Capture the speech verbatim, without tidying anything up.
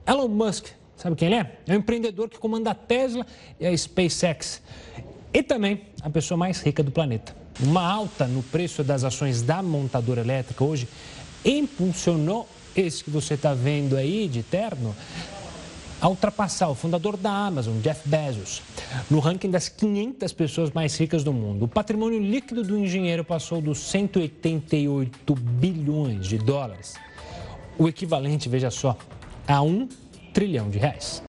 Elon Musk, sabe quem ele é? É o empreendedor que comanda a Tesla e a SpaceX. E também a pessoa mais rica do planeta. Uma alta no preço das ações da montadora elétrica hoje impulsionou esse que você está vendo aí de terno a ultrapassar o fundador da Amazon, Jeff Bezos, no ranking das quinhentas pessoas mais ricas do mundo. O patrimônio líquido do engenheiro passou dos cento e oitenta e oito bilhões de dólares, o equivalente, veja só, a um trilhão de reais.